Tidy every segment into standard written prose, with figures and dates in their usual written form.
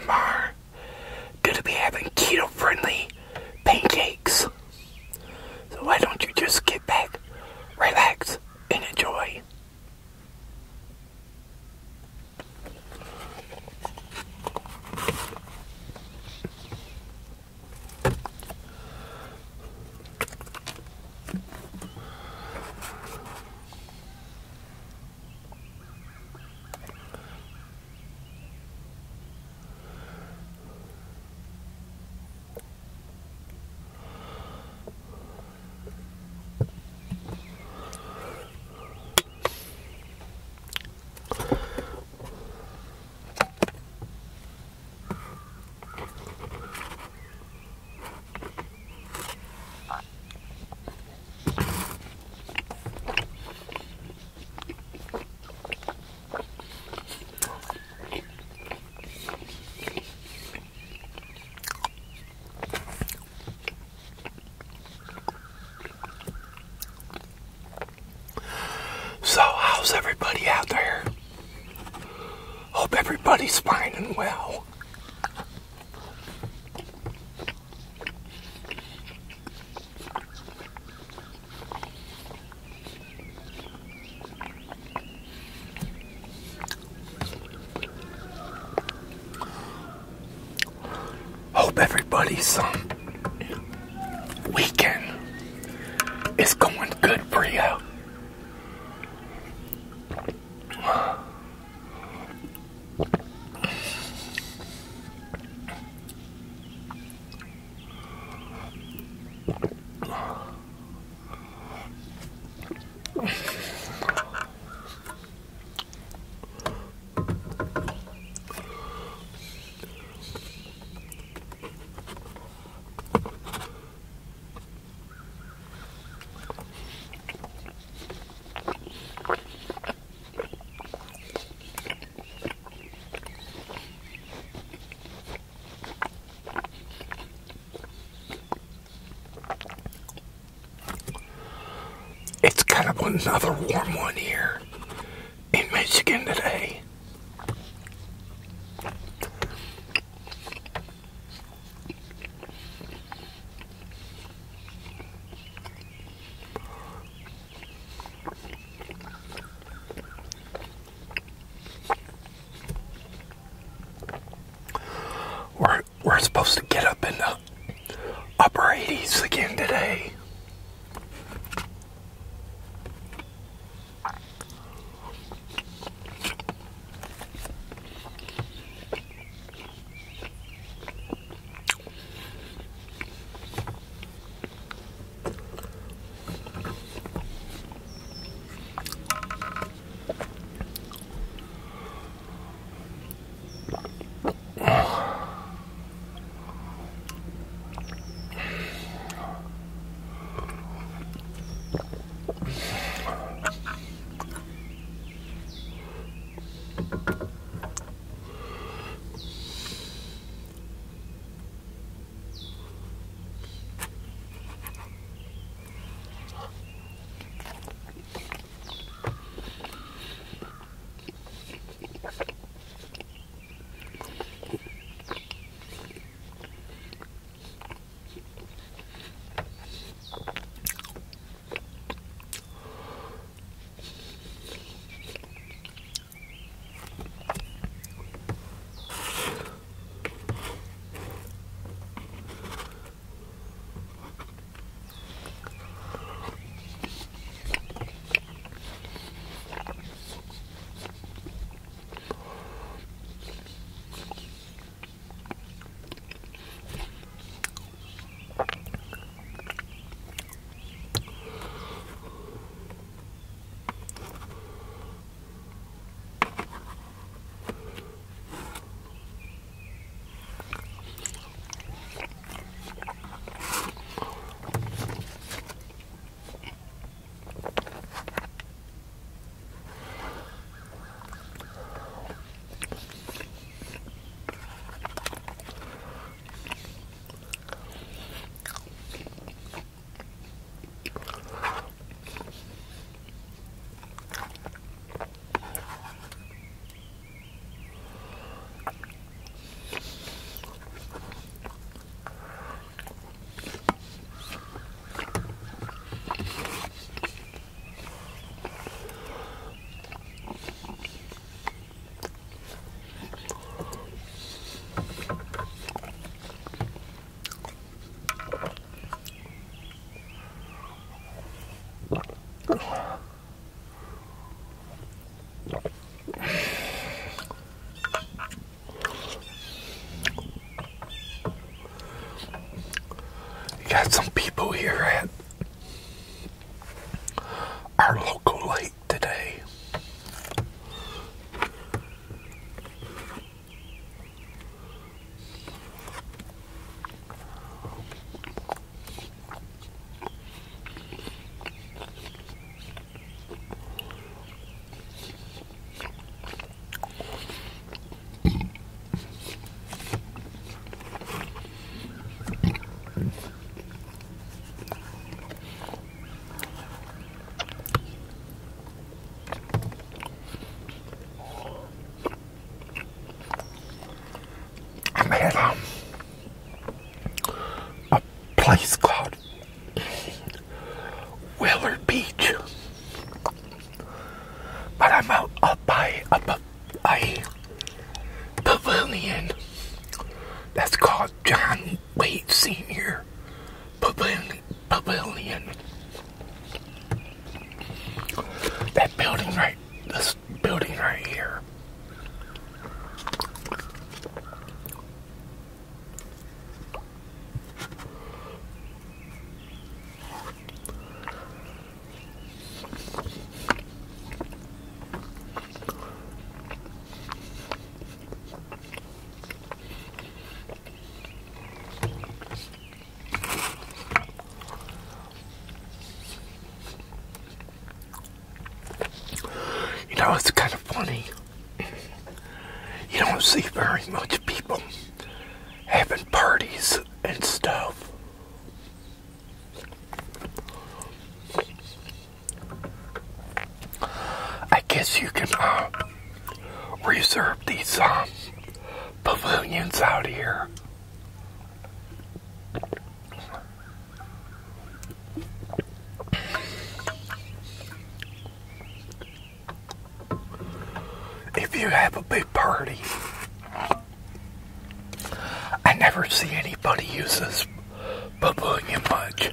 them are going to be having keto-friendly pancakes. So why don't you just get back, relax, and enjoy. So, how's everybody out there? Hope everybody's fine and well. Hope everybody's weekend is going good for you. It's kind of another warm one here in Michigan today. We're supposed to get up in the upper 80s again today. got some people here at our local lake today. I'm at a place called Willard Beach, but I'm out up by a pavilion that's called John Wade Senior Pavilion. That building right, this building right here. You know, it's kind of funny. You don't see very much people having parties and stuff. I guess you can reserve these pavilions out here. If you have a big party, I never see anybody use this pavilion much.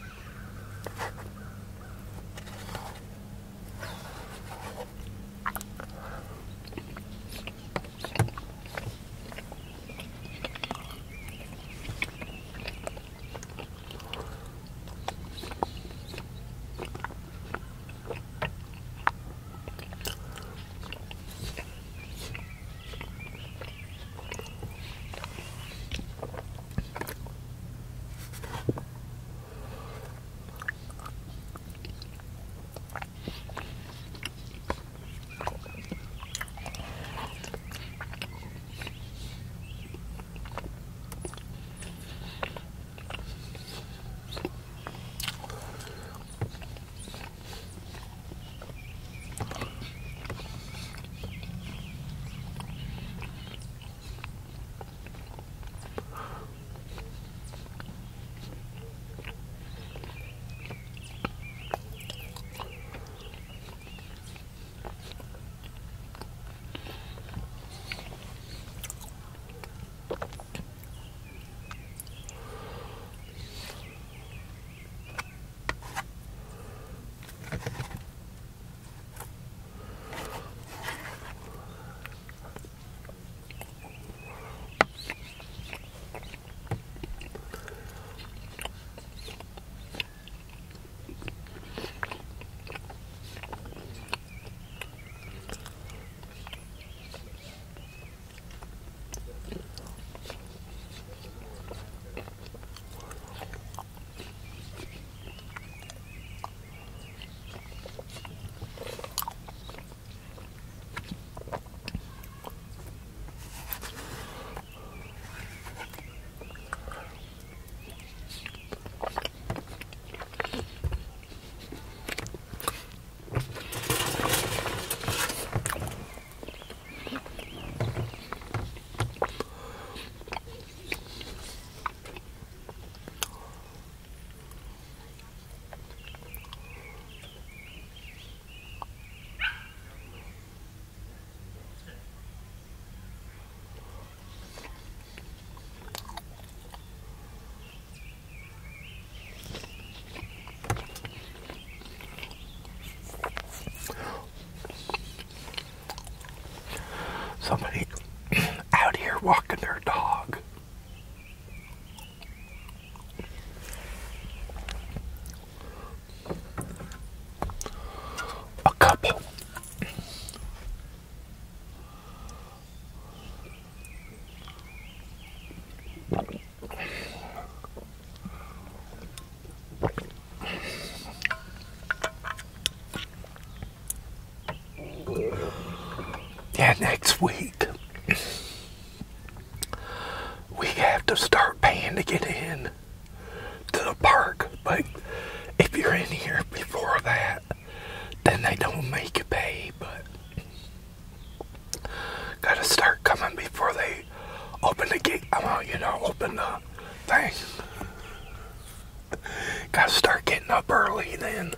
Somebody out here walking their dog. this week, we have to start paying to get in to the park. But if you're in here before that, then they don't make you pay. But gotta start coming before they open the gate. Open the thing. Gotta start getting up early then.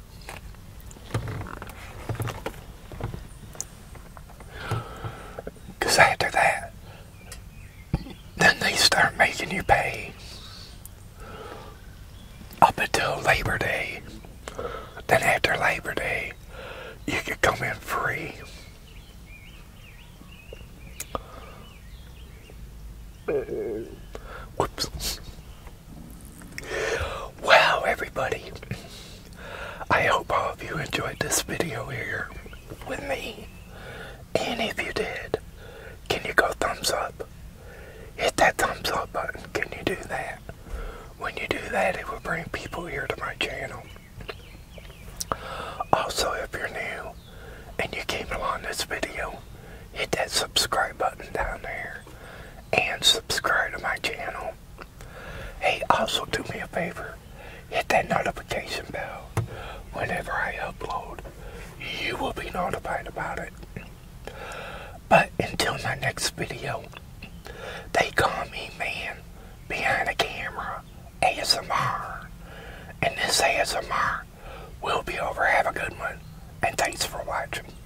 Because after that, then they start making you pay up until Labor Day. Then after Labor Day, you can come in free. Whoops. Wow, everybody. I hope all of you enjoyed this video here with me. And if you did, can you go thumbs up? Hit that thumbs up button. Can you do that? When you do that, it will bring people here to my channel. Also, if you're new and you came along this video, hit that subscribe button down there and subscribe to my channel. Hey, also do me a favor, hit that notification bell. Whenever I upload, you will be notified about it. But until my next video, they call me Man Behind the Camera ASMR. And this ASMR will be over. Have a good one. And thanks for watching.